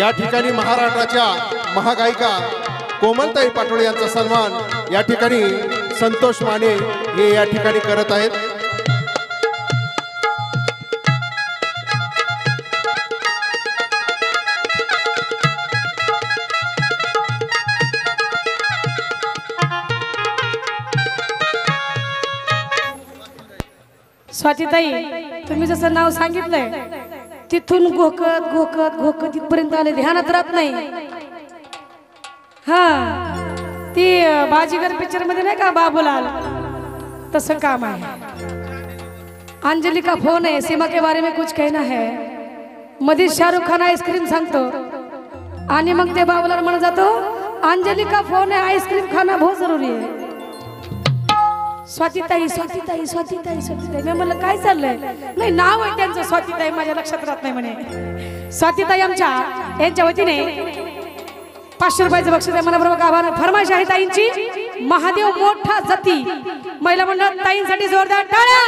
या ठिकाणी महाराष्ट्राच्या महागायिका कोमलताई पाटोळे यांचा सन्मान या ठिकाणी संतोष माने हे या ठिकाणी करत आहेत। स्वातीताई, तुम्ही जसं नाव सांगितलंय तिथून घोकत घोकत घोकत इथपर्यंत आले, ध्यानात राहत नाही। हा, ती बाजीगर पिक्चर मध्ये नाही का बाबूलाल, तसं काम आहे। अंजलि का फोन है, सीमा के बारे में कुछ कहना है। मध्ये शाहरुख खान आईस्क्रीम सांगतो आणि मग ते बाबूलाल म्हणत जातो अंजलि का फोन है, आईस्क्रीम खाना बहुत जरूरी है। स्वातीताई स्वातीताई स्वातीताई स्वातीताई, मी म्हणलं काय चाललंय? नाही, नाव आहे त्यांचं स्वातीताई, माझ्या लक्षात राहत नाही म्हणे। स्वातीताई आमच्या यांच्या वतीने 500 रुपयाचं बक्षीस आहे, मनापूर्वक आभार। फरमाईश आहे ताईंची, महादेव मोठा जती महिला मंडळ, ताईंसाठी जोरदार टाळ्या।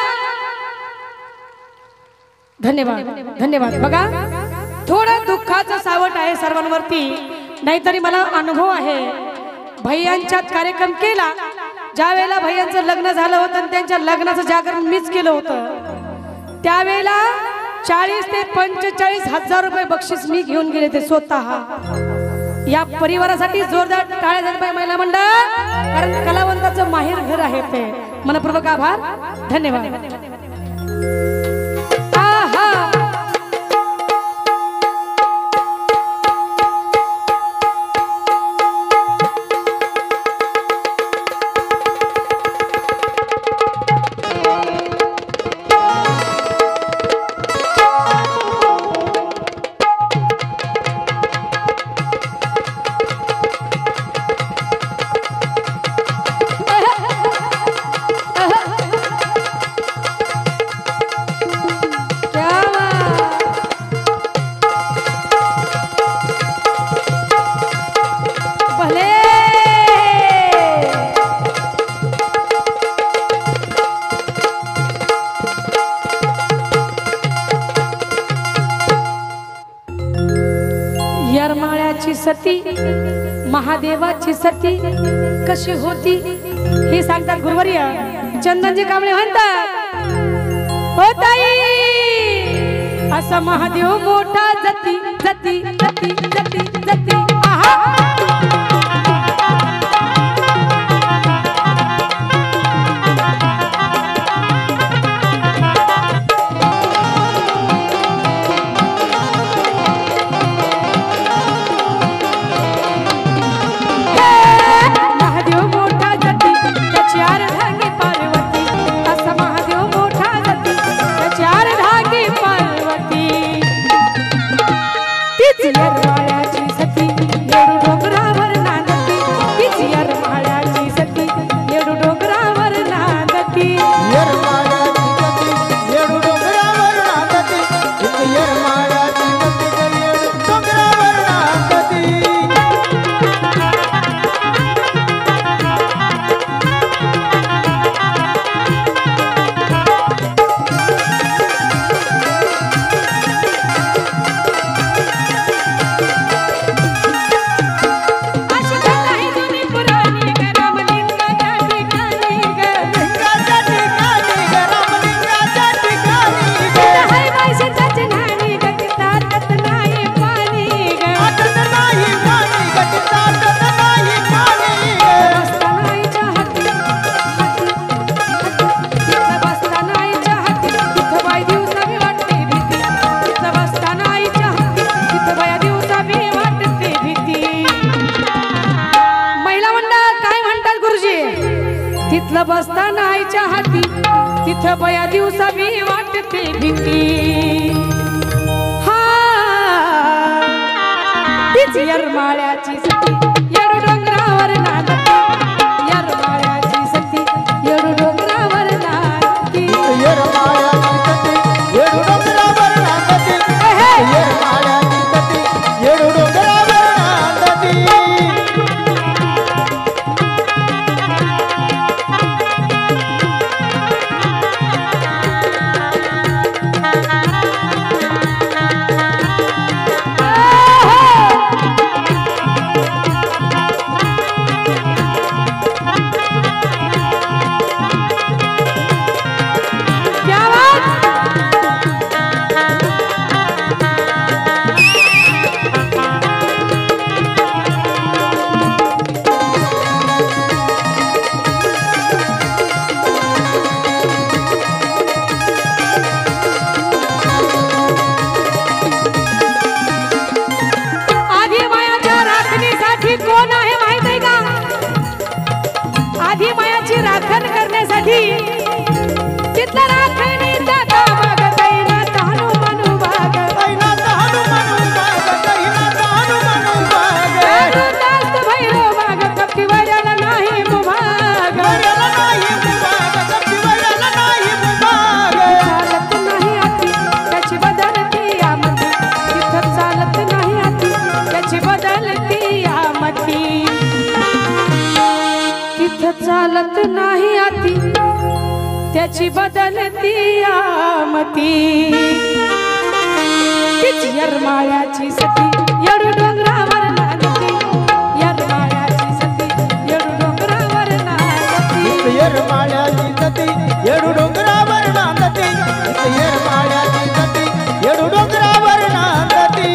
धन्यवाद धन्यवाद। बघा, थोडं दुःखाचं सावट आहे सर्वांवरती, नाहीतरी मला अनुभव आहे। भैयांच्यात कार्यक्रम केला, ज्या वेळेला भैयांचं लग्न झालं होतं आणि त्यांच्या लग्नाचं जागरण मीच केलं होतं, त्यावेळेला 40 ते 45 हजार रुपये बक्षीस मी घेऊन गेले ते स्वतः। या परिवारासाठी जोरदार टाळ्या झाल्या पाहिजे महिला मंडळ, कारण कलावंताचं माहेर घर आहे ते। मनपूर्वक आभार, धन्यवाद। सती महादेवाची सती कशी होती हे सांगतात गुरुवर्य चंदनजी कांबळे म्हणतात। हो ताई, असा महादेव मोठा जती जती जती जती जती। आहा, तिथलं बसताना आईच्या हाती, तिथं बया दिवसा मी वाटते भीती। हा, तीच येरमाळ्याची सती येडू डोंगरावर नाचती, येरमाळ्याची सती येडू डोंगरावर नाचती, येरमाळ्याची सती येडू डोंगरावर नाचती, येरमाळ्याची सती येडू डोंगरावर नाचती। चालत नाही आती त्याची बदलती आमती तिची यरमाळ्याची सती येडू डोंगरावर नांदती यरमाळ्याची सती येडू डोंगरावर नांदती येरमाळ्याची सती येडू डोंगरावर नांदती येरमाळ्याची सती येडू डोंगरावर नांदती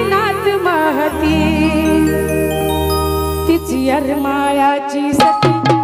यरमाळ्याची सती